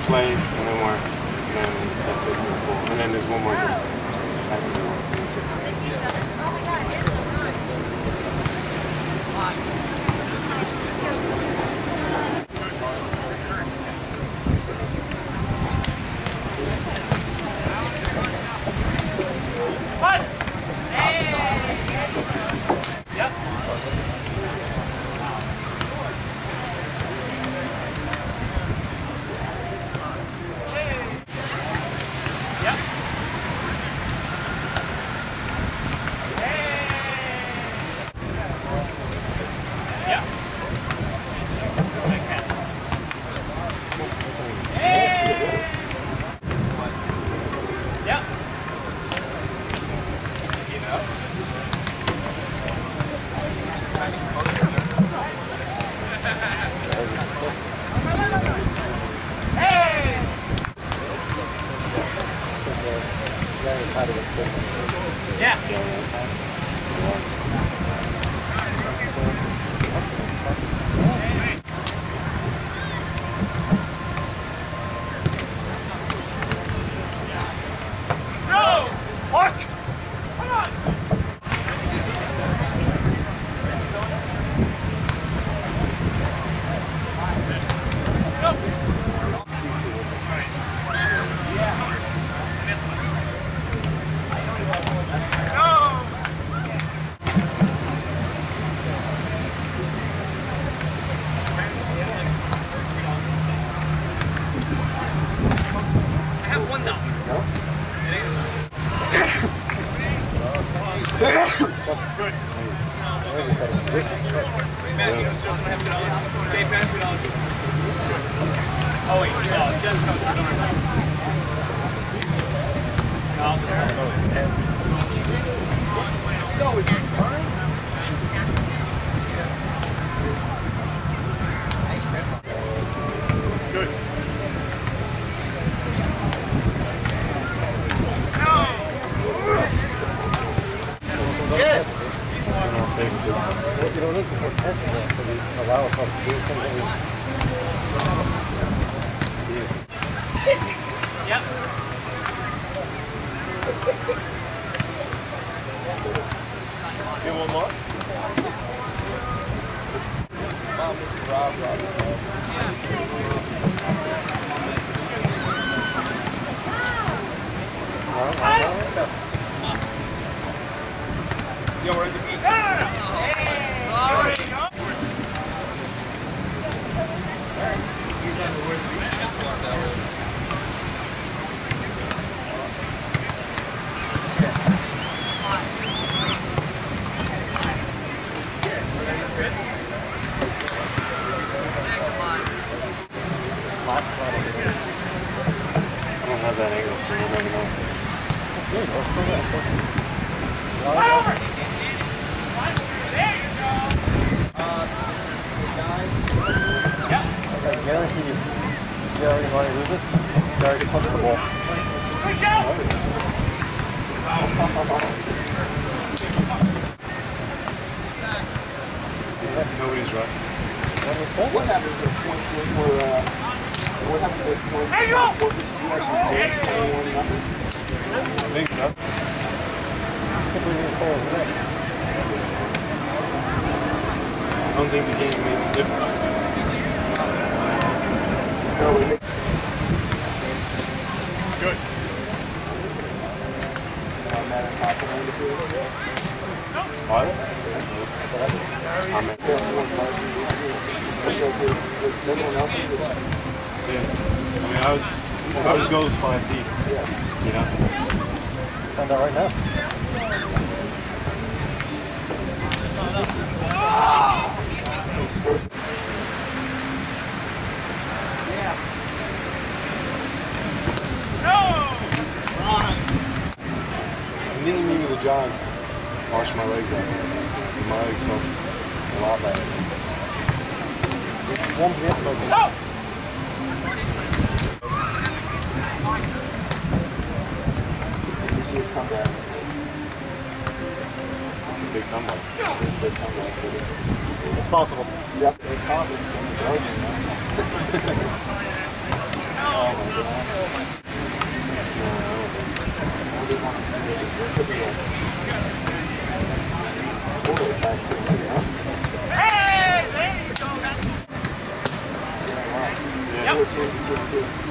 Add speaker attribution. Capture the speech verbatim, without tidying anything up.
Speaker 1: play, and then work, and then that's it for the pool. And then there's one more game.
Speaker 2: What? Hey! Yep. Yeah. No! Fuck! Come on! Go! Good. Oh wait, no, just come to no, it's just fine. Good. Yes! You don't need to put tests in there, so we allow ourselves to do something. Yep. Get one more? Mom, this is Rob, Rob. Yo, we're at the beach. Hey! Sorry! I don't have that angle, so you never know. Good, let's go back. Over! There you go! Uh, yeah. I guarantee you, you already want to lose this? You already punched the ball. Good job! Nobody's right. What happens at points where, uh, what happens at points where you actually pay twenty-one nothing? I think so. I don't think the game makes a difference. Good. What? I'm in. Yeah. I mean, I was, I was goes five deep. Yeah. You know? Find out right now. Yeah. No! I'm meeting me with John. Wash my legs out. My legs felt a lot better. It warms me up so good. No! You see it come back. It's a big comeback. It's a big comeback. It's, it's possible. Yep. The confidence comes out.
Speaker 1: my god. No, I don't want to do it. It could be a full attack team, you know?
Speaker 3: Hey! There you go! That's
Speaker 1: Yeah, I lost. Yeah, yep. Two, two, two, two.